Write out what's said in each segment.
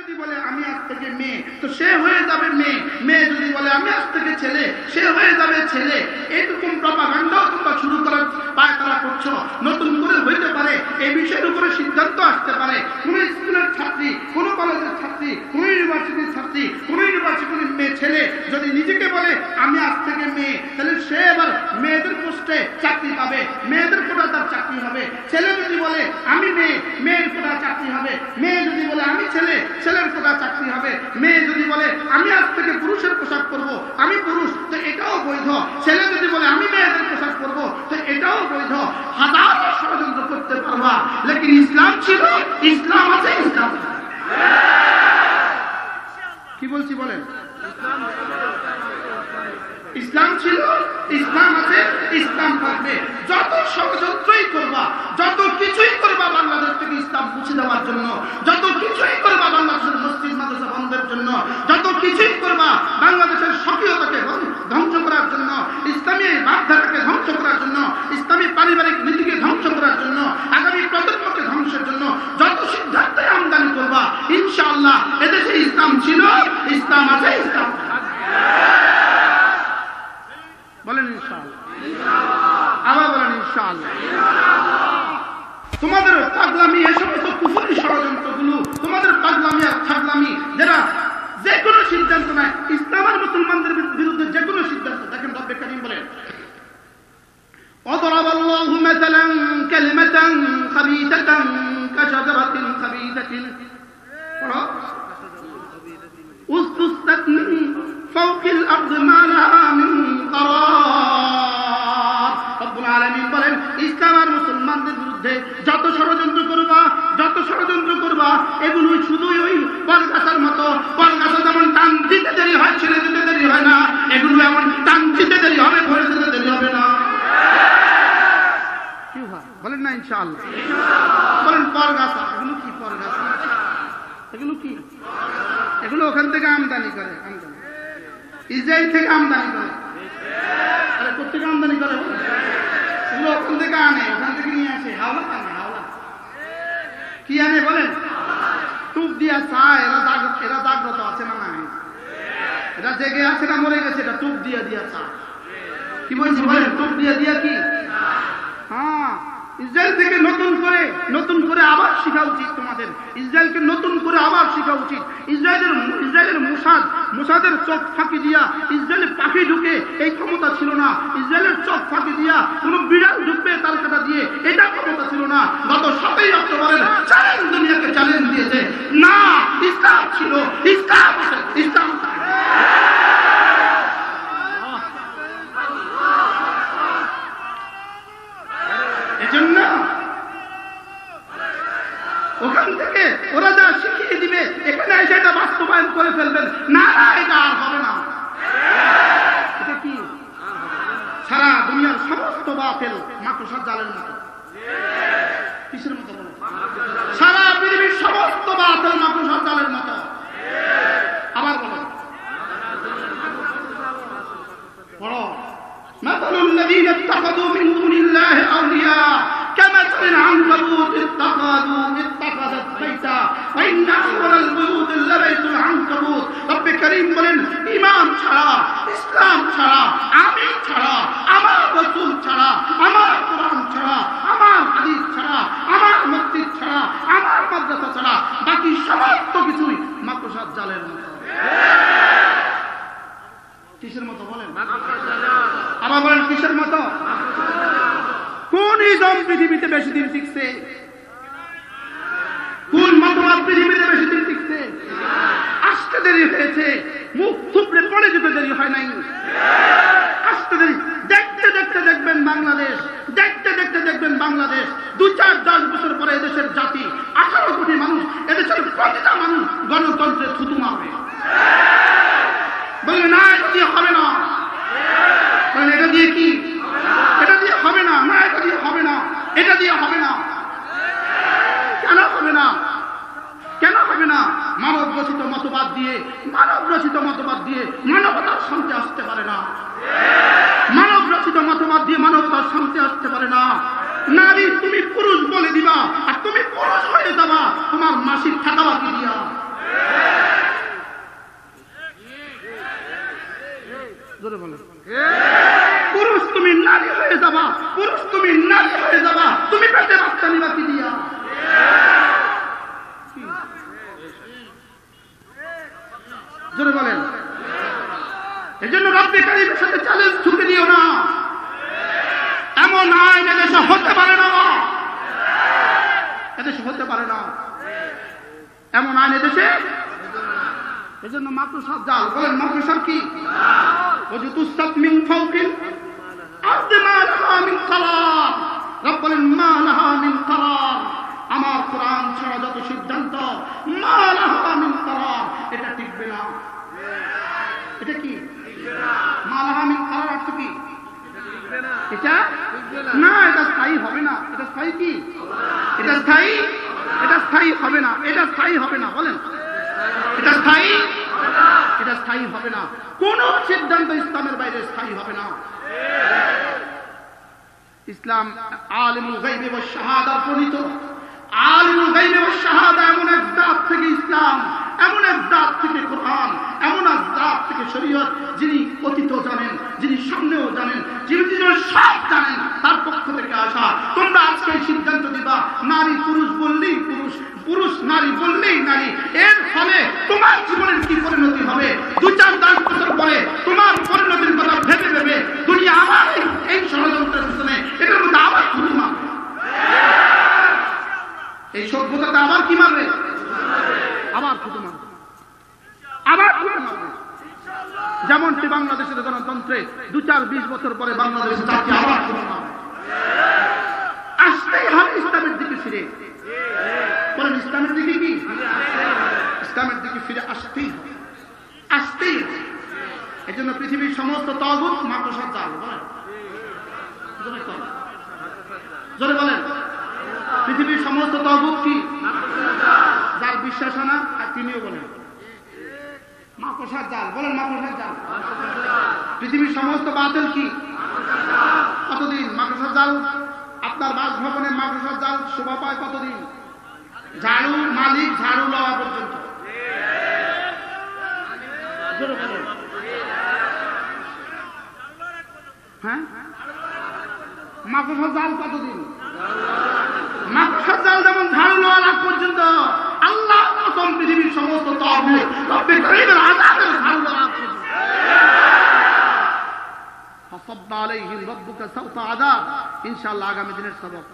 যদি বলে আমি আজ থেকে মেয়ে, তো সে হয়ে যাবে মেয়ে। মেয়ে যদি বলে আমি আজ থেকে ছেলে, সে হয়ে যাবে ছেলে। এইরকম প্রপাগান্ডাও তোমরা শুরু করার পায়তারা করছো। নতুন করে হইতে পারে এই বিষয়ের উপরে সিদ্ধান্ত আসতে পারে। কোন স্কুলের ছাত্রী, কোন কলেজের ছাত্রী, কোন ইউনিভার্সিটির ছাত্রী, কোন ইউনিভার্সিটির মেয়ে ছেলে যদি নিজেকে বলে আমি আজ থেকে মেয়ে, তাহলে সে এবার মেয়েদের পোস্টে চাকরি পাবে, মেয়েদের কোটা তার চাকরি হবে। ছেলে যদি বলে আমি মেয়ে, মেয়ের কোটা চাকরি হবে। মেয়ে যদি বলে আমি ছেলে, ছেলের কোটা চাকরি হবে। মেয়ে যদি বলে আমি আজ থেকে পুরুষের পোশাক পরবো, আমি পুরুষ, তো এটাও বৈধ। ছেলে যদি বলে আমি মেয়েদের পোশাক পরবো, তো এটাও বৈধ। হাজার ষড়যন্ত্র করতে পারবা, লেকিন ইসলাম ছিল, ইসলাম আছে, ইসলাম। কি বলছি বলেন? ইসলাম ছিল, ইসলাম আছে, ইসলাম থাকবে। যত ষড়যন্ত্রই করবা, যত কিছুই করবা বাংলাদেশ থেকে ইসলাম মুছে দেওয়ার জন্য, যত কিছুই করবা বাংলাদেশের মসজিদ মাদ্রাসা বন্ধের জন্য, যত কিছুই করবা বাংলাদেশের স্বকীয়তাকে ধ্বংস করার জন্য, ইসলামী ভাবধারাকে ধ্বংস করার জন্য, ইসলামী পারিবারিক নীতিকে ধ্বংস করার জন্য, আগামী প্রজন্মকে ধ্বংসের জন্য যত সিদ্ধান্ত আমদানি করবা, ইনশাআল্লাহ এদেশে ইসলাম ছিল, ইসলাম আছে, ইসলাম। বলেন ইনশাআল্লাহ, আবার বলেন ইনশাআল্লাহ। তোমাদের পাগলামি, এই সমস্ত কুফরি ষড়যন্ত্রগুলো, তোমাদের পাগলামি আর ছাগলামি, যারা যে কোনো সিদ্ধান্ত নেয় ইসলাম আর মুসলমানদের বিরুদ্ধে, যে কোনো সিদ্ধান্ত, দেখেন রব্বে কারীম বলেন وضرب الله مثلا كلمة خبيثة كشجرة خبيثة اجتثت من فوق الأرض ما لها من قرار। রব্বুল আলামিন বলেন ইসলাম আর মুসলমানদের বিরুদ্ধে যত ষড়যন্ত্র করবা, যত ষড়যন্ত্র করবা, এগুলো শুধুই ওই বরগাছার মতো। বরগাছা যেমন টান দিতে দেরি হয়, ছেড়ে দিতে দেরি হয় না, এগুলো এমন টান দিতে দেরি হবে, ভরে দিতে দেরি হবে না। কি হয় বলেন না ইনশাআল্লাহ? বলেন বরগাছা, এগুলো কি বরগাছা? এগুলো কি? এগুলো ওখান থেকে আমদানি করে, আমদানি ইসরায়েল থেকে আমদানি করে। আরে কোথেকে আমদানি করে? এগুলো ওখান থেকে আনে, ওখান থেকে নিয়ে আসে। হাওলা আনে, হাওলা কি আনে বলেন? টুপ দিয়া চায়। এরা জাগ্রত আছে না নাই? এরা জেগে আছে না মরে গেছে? এটা টুপ দিয়া দিয়া চায়। কি বলছি বলেন? টুপ দিয়া দিয়া কি? হ্যাঁ, ইসরায়েল থেকে নতুন করে আবার শেখা উচিত তোমাদের। ইসরায়েলকে নতুন করে আবার শেখা উচিত। ইসরায়েলের মোসাদের চোখ ফাঁকি দিয়া ইসরায়েলের পাখি ঢুকে এই ক্ষমতা ছিল না। ইসরায়েলের চোখ ফাঁকি দিয়া কোন বিড়াল ঢুকবে তার কাটা দিয়ে, এটা ক্ষমতা ছিল না। গত 7ই অক্টোবরের চ্যালেঞ্জ দুনিয়াকে চ্যালেঞ্জ দিয়েছে, না ইসলাম ছিল, ইসলাম আছে, ইসলাম। এজন্য ওখান থেকে ওরা যা শিখিয়ে দিবে, এখানে এসে এটা বাস্তবায়ন করে ফেলবেন। না না, এটা আর হবে না। এটা কি? সারা দুনিয়ার সমস্ত বাতিল মাকড়সার জালের মতো। কিসের মতো? সারা পৃথিবীর সমস্ত বাতিল মাকড়সার জালের মতো। আবার বলো, পড়ো مثل الذين اتخذوا من دون الله أولياء كمثل العنكبوت اتخذت بيتا وإن أول البيوت لبيت العنكبوت। রব্বে কারীম বলেন ঈমান ছাড়া, ইসলাম ছাড়া, আমি ছাড়া, আমার রাসূল ছাড়া, আমার কোরআন ছাড়া, আমার হাদিস ছাড়া, আমার মসজিদ ছাড়া, আমার মাদ্রাসা ছাড়া বাকি সমস্ত কিছুই মাকড়সার জালের মতো। কিসের মতো বলেন? আবার বলেন কিসের মতো? কোন ইজম পৃথিবীতে বেশি দিন টিকছে? কোন মতবাদ পৃথিবীতে বেশি দিন টিকছে? আসতে দেরি হয়েছে, মুখ থুবড়ে পড়ে যেতে দেরি হয় নাই। আসতে দেরি। দেখতে দেখতে দেখবেন বাংলাদেশ, দেখতে দেখতে দেখবেন বাংলাদেশ 2-4-10 বছর পরে এদেশের জাতি 18 কোটি মানুষ, এদেশের প্রতিটা মানুষ গণতন্ত্রে থুতু মারবে। বলে না এটা দিয়ে হবে না, বলে এটা দিয়ে কি? এটা দিয়ে হবে না, না এটা দিয়ে হবে না, এটা দিয়ে হবে না। কেন হবে না? কেন হবে না? মানব রচিত মতবাদ দিয়ে, মানব রচিত মতবাদ দিয়ে মানবতার শান্তি আসতে পারে না। মানব রচিত মতবাদ দিয়ে মানবতার শান্তি আসতে পারে না। নারী তুমি পুরুষ বলে দিবা আর তুমি পুরুষ হয়ে যাবা তোমার মাসিক টাকা বাকি দিয়া। জোরে বলেন। এজন্য রব্বে কারীমের সাথে চ্যালেঞ্জ ছুটে দিও না। এমন আইন এদেশে হতে পারে না, এদেশে হতে পারে না, এমন আইন এদেশে। এজন্য মাকরুসাত জাল। বলেন মাকরুসাত কি? ওয়াজুতুসাত মিন ফাওকিল আরদি মা লাহা মিন করার। রব বলেন মা লাহা মিন করার। আমার কোরআন ছাড়া যত সিদ্ধান্ত মা লাহা মিন করার, এটা টিকবে না। এটা কি মা লাহা মিন করার অর্থ কি? এটা না, এটা স্থায়ী হবে না। এটা স্থায়ী কি? এটা স্থায়ী, এটা স্থায়ী হবে না, এটা স্থায়ী হবে না। বলেন এটা স্থায়ী, এটা স্থায়ী হবে না। কোন সিদ্ধান্ত ইসলামের বাইরে স্থায়ী হবে না। ইসলাম আলিমুল গায়বি ওয়াশ শাহাদা প্রণীত। আলিমুল গায়বি ওয়াশ শাহাদা এমন এক জাত থেকে ইসলাম, এমন এক জাত থেকে কোরআন, এমন এক জাত থেকে শরীয়ত, যিনি অতীত জানেন, যিনি সামনেও জানেন, যিনি সব জানেন, তার পক্ষ থেকে আসা। তোমরা আজকে সিদ্ধান্ত দিবা নারী পুরুষ বললেই পুরুষ, পুরুষ নারী বললেই নারী। এর ফলে তোমার জীবনের কি পরিণতি হবে? 2-4-10 বছর পরে তোমার পরিণতির কথা ভেবে ভেবে দুনিয়া আবার এই ষড়যন্ত্রের পিছনে, এটার মধ্যে আবার ঘুরে মারবে। এই সভ্যতাটা আবার কি মারবে? আবার ঘুরে মারবে, আবার ঘুরে মারবে। যেমনটি বাংলাদেশের গণতন্ত্রে 2-4-20 বছর পরে বাংলাদেশ জাতি আবার ঘুরে মারবে। আসতেই হবে ইসলামের দিকে ফিরে। বলেন ইসলামের দিকে কি? ইসলামের দিকে ফিরে আসতেই হবে, আসতেই হবে। এই জন্য পৃথিবীর সমস্ত তাগুত মাকড়সার জাল। বলেন জোরে বলেন, পৃথিবীর সমস্ত তাগুত কি? যার বিশ্বাস হয় না আর তিনিও বলেন মাকড়সার জাল। বলেন মাকড়সার জাল। পৃথিবীর সমস্ত বাতিল কি? কতদিন মাকড়সার জাল? আপনার বাসভবনে মাকড়সার জাল শোভা পায় কতদিন? ঝাড়ু মালিক ঝাড়ু লওয়া পর্যন্ত। হ্যাঁ, মাকড়সার জাল কতদিন? মাকড়সার জাল যেমন ঝাড়ু লওয়ার আগ পর্যন্ত। আল্লাহ কসম পৃথিবীর সমস্ত তাগুত রব্বে কারীমের আযাবের ঝাড়ু লওয়ার আগ পর্যন্ত। ফাসাব্বা আলাইহিম রাব্বুকা সাওতা আযাব। ইনশাআল্লাহ আগামী দিনের সবক,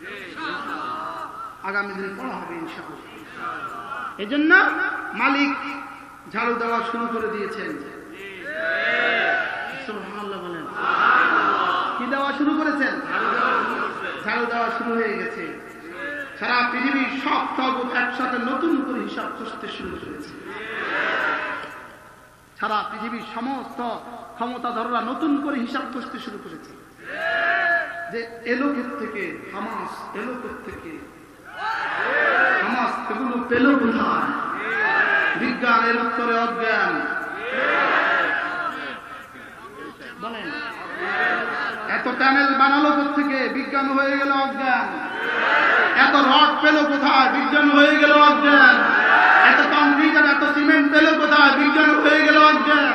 আগামী দিনে পড়া হবে ইনশাআল্লাহ। এজন্য মালিক ঝাড়ু দেওয়া শুরু করে দিয়েছেন। সুবহানাল্লাহ বলেন। কি দেওয়া শুরু করেছেন? ঝাড়ু দেওয়া শুরু হয়ে গেছে। সারা পৃথিবীর সব তাগুত একসাথে নতুন করে হিসাব করতে শুরু করেছে। সারা পৃথিবীর সমস্ত ক্ষমতাধররা নতুন করে হিসাব করতে শুরু করেছে যে এলোকের থেকে হামাস, এলোকের থেকে হামাস এগুলো পেল কোথায়? বিজ্ঞানের উত্তরে অজ্ঞান। বলেন এত টানেল বানালো থেকে? বিজ্ঞান হয়ে গেল অজ্ঞান। এত রড পেল কোথায়? বিজ্ঞান হয়ে গেল অজ্ঞান। এত কংক্রিট আর এত সিমেন্ট পেল কোথায়? বিজ্ঞান হয়ে গেল অজ্ঞান।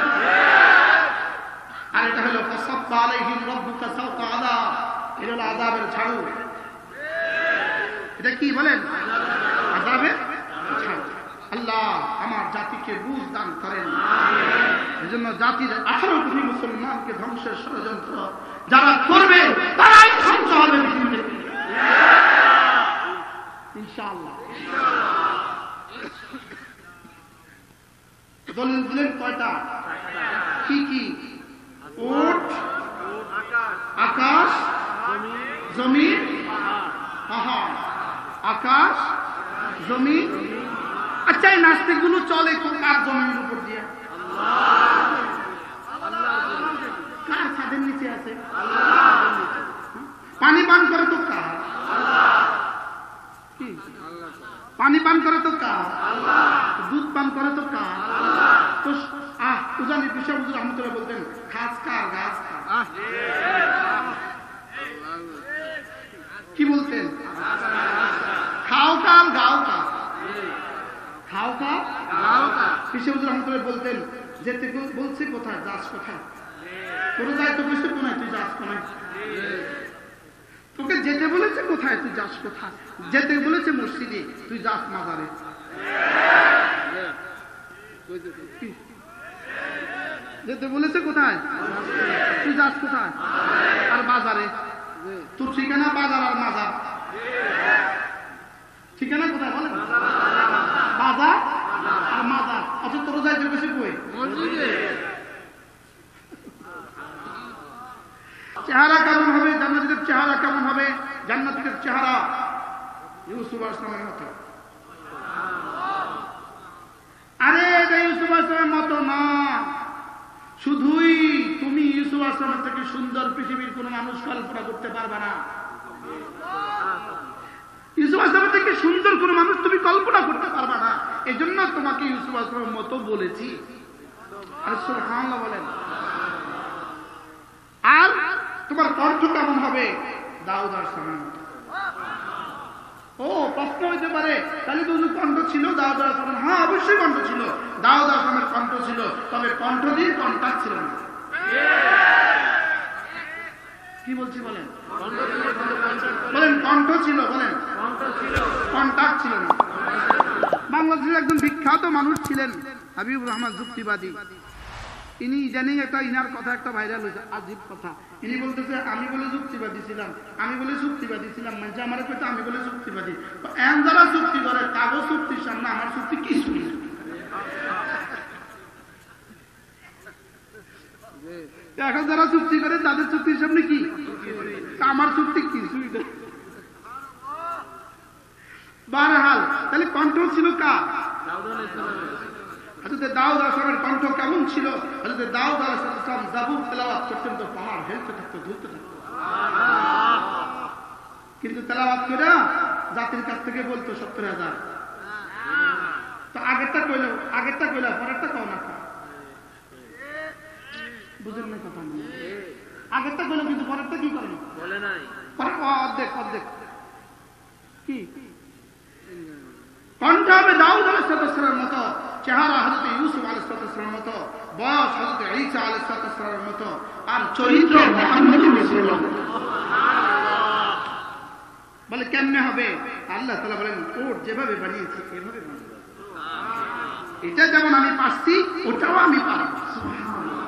আর এটা হলো ফাসাব্বা আলাইহিম রাব্বুকা সাওতা আযাব। এটা হলো আযাবের ঝাড়ু। এটা কি বলেন? আযাবের ঝাড়ু। আল্লাহ আমার জাতিকে বুঝ দান করেন। এজন্য জাতির 18 কোটি মুসলমানকে ধ্বংসের ষড়যন্ত্র যারা করবে তারাই ধ্বংস হবে পৃথিবীতে ইনশাআল্লাহ। দলিল দিলেন কয়টা? কি কি? উট, আকাশ, জমিন, পাহাড়। আকাশ, জমিন। আচ্ছা এই নাস্তিকগুলো চলে কার জমিনের উপর দিয়ে? কার ছাদের নিচে আছে? পানি পান করে তো কার? পানি পান করে তো কার? দুধ পান করে তো কার? তো উজানি পিসাব হুজুর রহমতুল্লাহ বলতেন খাস কার গাছ কার? কি বলতেন? খাও কার গাও কার? খাও কার গাও কার? পিসাব হুজুর রহমতুল্লাহ বলতেন যেতে বলছে কোথায় যাস কোথায়? তোর যাই তো বলছে কোথায় তুই যাস কোথায়? তোকে যেতে বলেছে কোথায় তুই যাস কোথায়? যেতে বলেছে মসজিদে তুই যাস মাজারে। যেতে বলেছে কোথায়? তুই যাস কোথায়? আর বাজারে। তোর ঠিকানা বাজার আর মাজার। ঠিকানা কোথায় বলে? বাজার আর মাজার। আচ্ছা তোর যাইতে বেশি কই? চেহারা কেমন হবে? জান্নাতীদের চেহারা কেমন হবে? জান্নাতীদের চেহারা ইউসুফ আলাইহিস সালামের মতো। আরে এটা ইউসুফ আলাইহিস সালামের মতো না, শুধুই তুমি ইউসুফ আলাইহিস সালামের থেকে সুন্দর পৃথিবীর কোন মানুষ কল্পনা করতে পারবে না। ইউসুফ আলাইহিস সালামের থেকে সুন্দর কোন মানুষ তুমি কল্পনা করতে পারবে না, এজন্য তোমাকে ইউসুফ আলাইহিস সালামের মতো বলেছি। আরে সুবহানাল্লাহ বলেন। আর তোমার কণ্ঠ কেমন হবে? দাউদ আলাইহিস সালামের মতো। ও প্রশ্ন হইতে পারে তাহলে তো কণ্ঠ ছিল দাউদ আলাইহিস সালাম? হ্যাঁ অবশ্যই কণ্ঠ ছিল, দাউদ আলাইহিস সালামের কণ্ঠ ছিল, তবে কণ্ঠ দিয়ে কন্টাক্ট ছিল না। কি বলছি বলেন? বলেন কণ্ঠ ছিল, বলেন কন্টাক্ট ছিল না। বাংলাদেশের একজন বিখ্যাত মানুষ ছিলেন হাবিবুর রহমান যুক্তিবাদী। ইনি ইদানিং একটা ইনার কথা একটা ভাইরাল হয়েছে, আজীব কথা। ইনি বলতেছে আমি বলে যুক্তিবাদী ছিলাম, আমি বলে যুক্তিবাদী ছিলাম, মানে আমার কথা আমি বলে যুক্তিবাদী। এমন যারা যুক্তি করে কাগজ চুক্তির সামনে আমার চুক্তি কিছুই না। এখন যারা চুক্তি করে তাদের চুক্তির সামনে কি, আমার চুক্তি কিছুই না। বারহাল তাহলে কণ্ঠ ছিল কার? হযরত দাউদ আলাইহিস সালামের কণ্ঠ কেমন ছিল? হযরত দাউদ আলাইহিস সালাম জাবুর তেলাওয়াত করতেন তো পাহাড় হেলতে থাকতো, ঝুলতে থাকতো। কিন্তু তেলাওয়াত করে জাতির কাছ থেকে বলতো 70,000। তো আগেরটা কইলো পরেরটা কও না। বুঝলেন না কথা? আগেরটা কইলো কিন্তু পরেরটা কি করে না, বলে নাই। পরে অর্ধেক কি কণ্ঠ হবে দাউদ আলাইহিস সালামের মতো, চেহারা হযরত ইউসুফ আলাইহিস সালামের মতো, বয়স হযরত ঈসা আলাইহিস সালামের মতো, আর চরিত্র মুহাম্মদের রাসূলুল্লাহ। বলে কেমনে হবে? আল্লাহ তাআলা বলেন ওর যেভাবে বানিয়েছি এভাবে বানাবো। এটা যেমন আমি পারছি ওটাও আমি পারব। সুবহানাল্লাহ।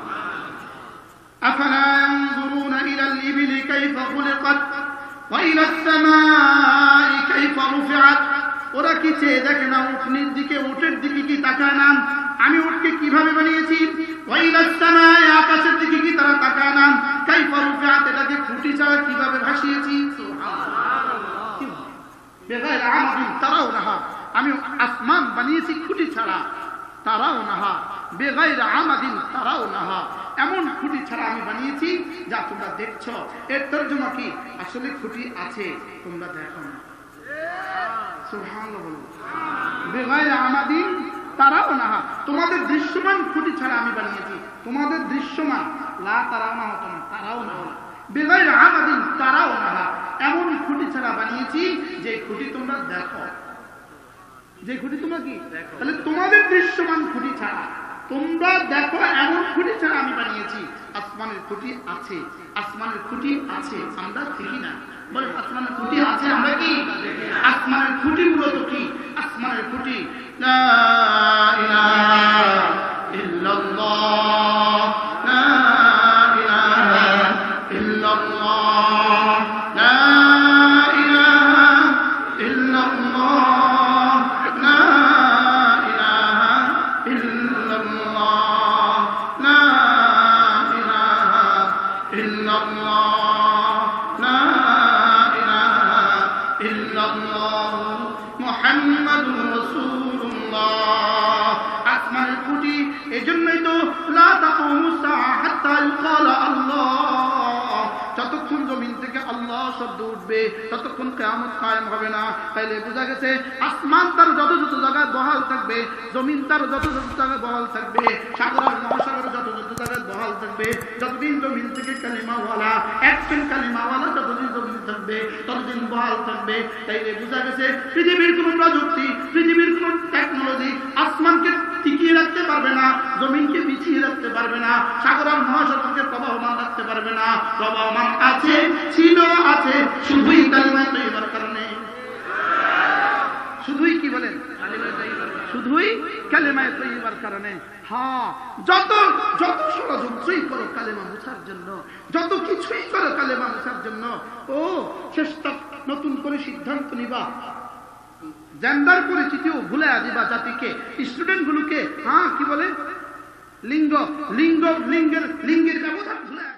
আফালা ইয়ানজুরুনা ইলাল ইবিলি কাইফা খুলিকাত ওয়া ইলাস সামাই কাইফা রুফিআত। ওরা কি চেয়ে দেখে না উঠনির দিকে, উটের দিকে কি তাকায় না? আমি উটকে কিভাবে বানিয়েছি? ওয়া ইলাস সামাই, আকাশের দিকে কি তারা তাকায় না? কাইফা রুফিআত, এটাকে খুঁটি ছাড়া কিভাবে ভাসিয়েছি। সুবহানাল্লাহ। বেগাইর আমাদিন তারাউনাহা, আমি আসমান বানিয়েছি খুঁটি ছাড়া, তারাউনাহা বেগাইর আমাদিন তারাউনাহা, এমন খুঁটি ছাড়া আমি বানিয়েছি যা তোমরা দেখছো। এর তরজমা কি? আসলে খুঁটি আছে, তোমরা দেখো না। সুবহানাল্লাহ বলুন। বেগাইর আমাদিন তারাউনাহা, তোমাদের দৃশ্যমান খুঁটি ছাড়া আমি বানিয়েছি। তোমাদের দৃশ্যমান, লা তারাউনাহা হতো না, তারাউনাহা। বেগাইর আমাদিন তারাউনাহা, এমন খুঁটি ছাড়া বানিয়েছি যে খুঁটি তোমরা দেখো, যে খুঁটি তোমরা কি? তাহলে তোমাদের দৃশ্যমান খুঁটি ছাড়া, তোমরা দেখো এমন খুঁটি ছাড়া আমি বানিয়েছি। আসমানের খুঁটি আছে, আসমানের খুঁটি আছে, আমরা দেখি না। বলে আসমানের খুঁটি আছে, আমরা কি? আসমানের খুঁটি মূলত কি? আসমানের খুঁটি লা ইলাহা ইল্লাল্লাহ, লা ইলাহা ইল্লাল্লাহ, লা ইলাহা ইল্লাল্লাহ, লা ইলাহা ইল্লাল্লাহ, লা ইলাহা ইল্লাল্লাহ, লা ইলাহা ইল্লাল্লাহ, মুহাম্মাদুর রাসূলুল্লাহ। আসমানের খুঁটি এজন্যই তো লা তাকুমু সাআ হাত্তা ইউকালা আল্লাহ, যতক্ষণ জমিন থেকে আল্লাহ শব্দ উঠবে ততক্ষণ কিয়ামত কায়েম হবে না। তাইলে বোঝা গেছে আসমান তার যত যত জায়গায় বহাল থাকবে, জমিন তার যত যত জায়গায় বহাল থাকবে, সাগর আর মহাসাগর যত যত জায়গায় বহাল থাকবে, যতদিন জমিন থেকে কালিমাওয়ালা, একজন কালিমাওয়ালা যতদিন জমিন থাকবে ততদিন বহাল থাকবে। তাইলে বোঝা গেছে পৃথিবীর কোন প্রযুক্তি, পৃথিবীর কোন টেকনোলজি আসমানকে টিকিয়ে রাখতে পারবে না, জমিনকে বিছিয়ে রাখতে পারবে না, সাগর আর মহাসাগরকে প্রবাহমান রাখতে পারবে না। প্রবাহমান আছে, ছিল, আছে শুধুই কালিমা তৈবার কারণে। শুধুই কি বলেন? কালিমা তৈবার। কালেমায়ে তৈয়বার কারণে। হ্যাঁ, যত যত ষড়যন্ত্রই করো কালেমা মুছার জন্য, যত কিছুই করো কালেমা মুছার জন্য, ও চেষ্টা নতুন করে সিদ্ধান্ত নিবা, জেন্ডার পরিচিতিও ভুলে দিবা জাতিকে, স্টুডেন্ট গুলোকে। হ্যাঁ, কি বলে, লিঙ্গের ব্যবধান ভুলে